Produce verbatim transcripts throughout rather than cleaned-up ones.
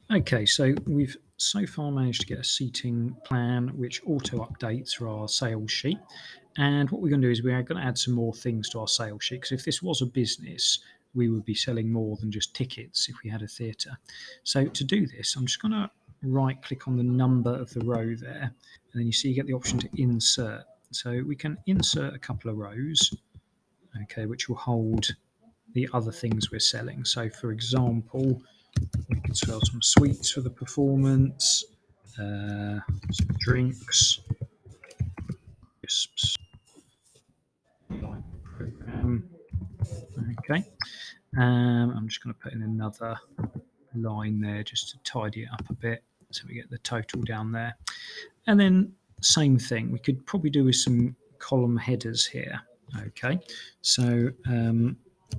Okay, so we've so far managed to get a seating plan which auto updates for our sales sheet. And what we're going to do is we're going to add some more things to our sales sheet, because if this was a business, we would be selling more than just tickets if we had a theatre. So to do this, I'm just going to right click on the number of the row there, and then you see you get the option to insert. So we can insert a couple of rows, okay, which will hold the other things we're selling. So for example, we can sell some sweets for the performance, uh, some drinks, crisps, program. Okay, um, I'm just going to put in another line there just to tidy it up a bit, so we get the total down there. And then same thing, we could probably do with some column headers here. Okay, so um,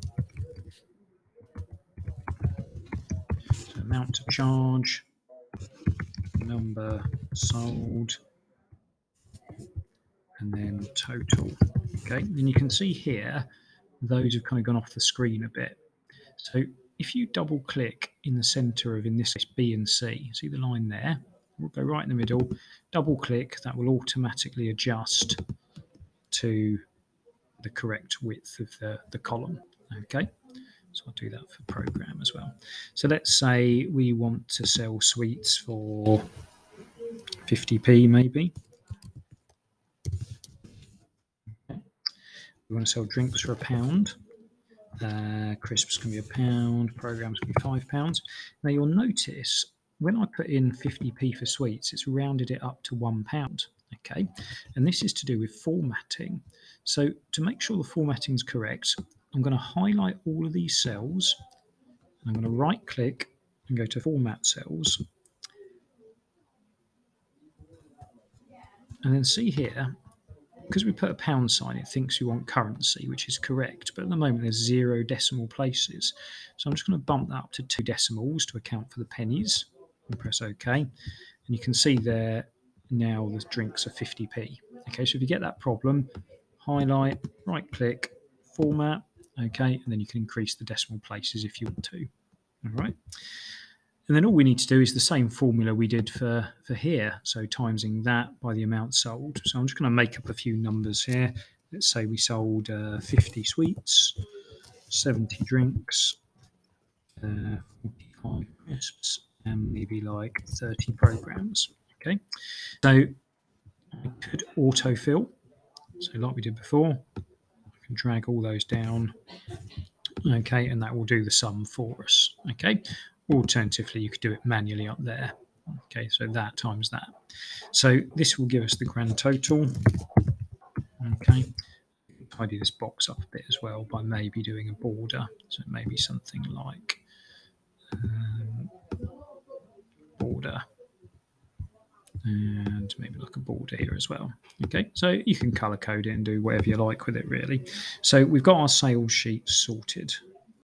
so amount to charge, number sold, and then total. Okay, and you can see here those have kind of gone off the screen a bit. So if you double click in the center of, in this case, B and C, see the line there? We'll go right in the middle, double click, that will automatically adjust to the correct width of the, the column. Okay, so I'll do that for program as well. So let's say we want to sell sweets for fifty p maybe. Okay. We want to sell drinks for a pound. Uh, crisps can be a pound, programs can be five pounds. Now you'll notice when I put in fifty p for sweets, it's rounded it up to one pound. Okay, and this is to do with formatting. So to make sure the formatting is correct, I'm going to highlight all of these cells. I'm going to right click and go to format cells. And then see here, because we put a pound sign, it thinks you want currency, which is correct. But at the moment, there's zero decimal places. So I'm just going to bump that up to two decimals to account for the pennies and press OK. And you can see there now the drinks are fifty p. Okay, so if you get that problem, highlight, right click, format, okay, and then you can increase the decimal places if you want to. All right. And then all we need to do is the same formula we did for, for here. So timesing that by the amount sold. So I'm just going to make up a few numbers here. Let's say we sold uh, fifty sweets, seventy drinks, uh, forty-five crisps, and maybe like thirty programs. Okay. So I could autofill. So like we did before, I can drag all those down. Okay, and that will do the sum for us. Okay. Alternatively, you could do it manually up there. Okay, so that times that. So this will give us the grand total. Okay, tidy this box up a bit as well by maybe doing a border. So maybe something like um, border, and maybe like a border here as well. Okay, so you can color code it and do whatever you like with it really. So we've got our sales sheet sorted.